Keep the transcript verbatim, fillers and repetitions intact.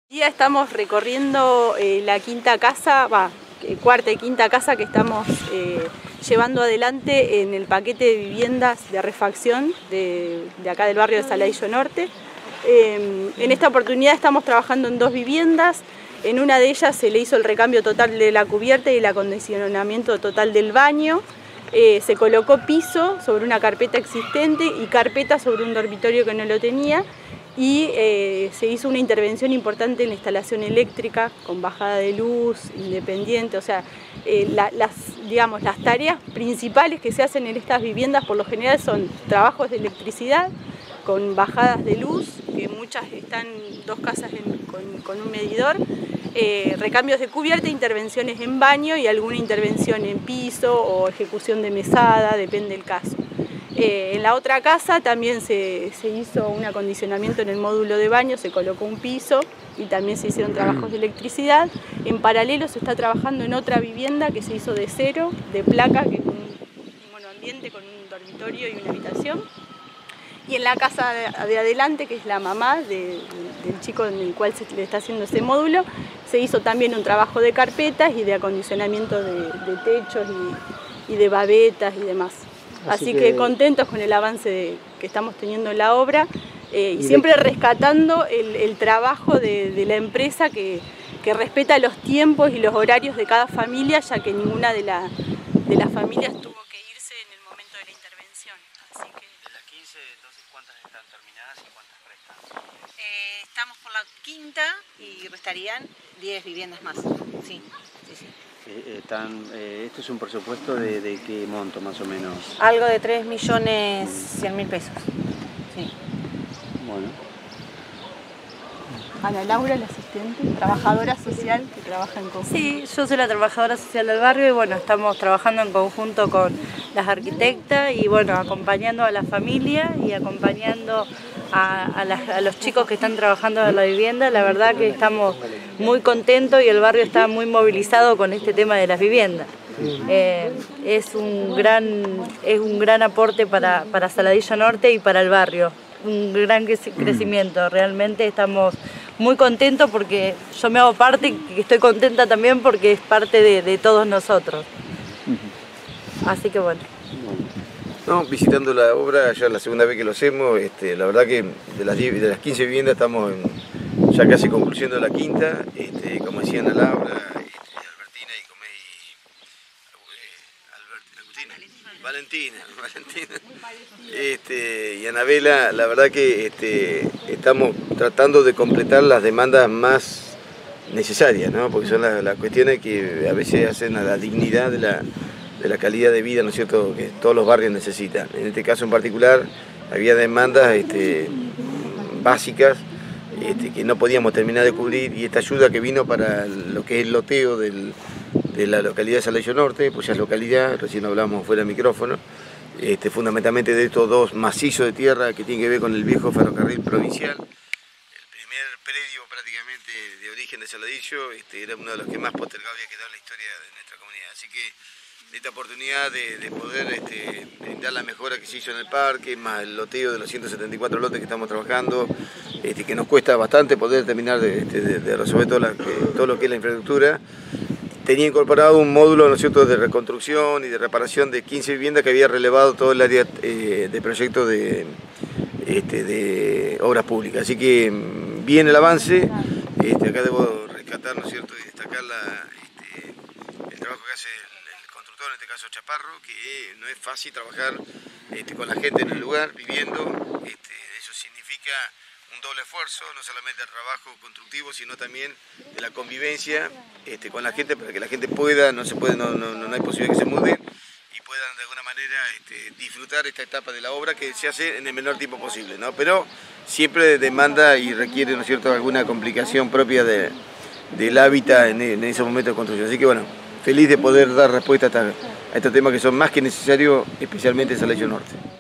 Día estamos recorriendo eh, la quinta casa, va, cuarta y quinta casa que estamos eh, llevando adelante en el paquete de viviendas de refacción de, de acá del barrio de Saladillo Norte. Eh, en esta oportunidad estamos trabajando en dos viviendas. En una de ellas se le hizo el recambio total de la cubierta y el acondicionamiento total del baño. Eh, se colocó piso sobre una carpeta existente y carpeta sobre un dormitorio que no lo tenía. Y eh, se hizo una intervención importante en la instalación eléctrica con bajada de luz, independiente, o sea, eh, la, las, digamos, las tareas principales que se hacen en estas viviendas por lo general son trabajos de electricidad con bajadas de luz, que muchas están dos casas en, con, con un medidor, eh, recambios de cubierta, intervenciones en baño y alguna intervención en piso o ejecución de mesada, depende del caso. Eh, en la otra casa también se, se hizo un acondicionamiento en el módulo de baño, se colocó un piso y también se hicieron trabajos de electricidad. En paralelo se está trabajando en otra vivienda que se hizo de cero, de placa, que es un, un monoambiente con un dormitorio y una habitación. Y en la casa de, de adelante, que es la mamá de, de, del chico en el cual se le está haciendo ese módulo, se hizo también un trabajo de carpetas y de acondicionamiento de, de techos y, y de babetas y demás. Así, Así que... que contentos con el avance de, que estamos teniendo en la obra eh, y, y siempre de... rescatando el, el trabajo de, de la empresa que, que respeta los tiempos y los horarios de cada familia, ya que ninguna de, la, de las familias tuvo que irse en el momento de la intervención. Así que... De las quince, entonces, ¿cuántas están terminadas y cuántas restan? Eh, estamos por la quinta y restarían diez viviendas más. Sí, sí, sí. Eh, están, eh, ¿Esto es un presupuesto de, de qué monto más o menos? Algo de tres millones cien mil pesos. Sí. Bueno. Ana Laura, la asistente, trabajadora social que trabaja en conjunto. Sí, yo soy la trabajadora social del barrio y bueno, estamos trabajando en conjunto con las arquitectas y bueno, acompañando a la familia y acompañando a, a, las, a los chicos que están trabajando en la vivienda. La verdad que estamos muy contentos y el barrio está muy movilizado con este tema de las viviendas. Eh, es, un gran, es un gran aporte para, para Saladillo Norte y para el barrio, un gran crecimiento. Realmente estamos muy contentos porque yo me hago parte y estoy contenta también porque es parte de, de todos nosotros. Así que bueno. No, visitando la obra, ya es la segunda vez que lo hacemos, este, la verdad que de las, diez, de las quince viviendas estamos en, ya casi concluyendo la quinta, este, como decían Ana Laura, este, Albertina y, como, y Albert, Agustina, Valentina, Valentina este, y Anabela, la verdad que este, estamos tratando de completar las demandas más necesarias, ¿no? Porque son las, las cuestiones que a veces hacen a la dignidad de la de la calidad de vida, ¿no es cierto?, que todos los barrios necesitan. En este caso en particular había demandas este, básicas este, que no podíamos terminar de cubrir y esta ayuda que vino para lo que es el loteo del, de la localidad de Saladillo Norte, pues ya es localidad, recién hablamos fuera del micrófono, este, fundamentalmente de estos dos macizos de tierra que tienen que ver con el viejo ferrocarril provincial. El primer predio prácticamente de origen de Saladillo este, era uno de los que más postergado había quedado en la historia de nuestra comunidad. Así que esta oportunidad de, de poder este, brindar la mejora que se hizo en el parque, más el loteo de los ciento setenta y cuatro lotes que estamos trabajando, este, que nos cuesta bastante poder terminar de, de, de resolver todo, la, que, todo lo que es la infraestructura. Tenía incorporado un módulo, ¿no es cierto?, de reconstrucción y de reparación de quince viviendas que había relevado todo el área eh, de proyecto de, este, de obras públicas. Así que bien el avance, este, acá debo rescatar, ¿no es cierto?, y destacar la, este, el trabajo que hace el en este caso Chaparro, que no es fácil trabajar este, con la gente en el lugar, viviendo, este, eso significa un doble esfuerzo, no solamente el trabajo constructivo, sino también de la convivencia este, con la gente, para que la gente pueda, no se puede, no, no, no hay posibilidad que se muden y puedan de alguna manera este, disfrutar esta etapa de la obra que se hace en el menor tiempo posible, ¿no? Pero siempre demanda y requiere, ¿no es cierto?, alguna complicación propia de, del hábitat en, en ese momento de construcción. Así que bueno, feliz de poder dar respuesta a, esta, a estos temas que son más que necesarios, especialmente en Saladillo Norte.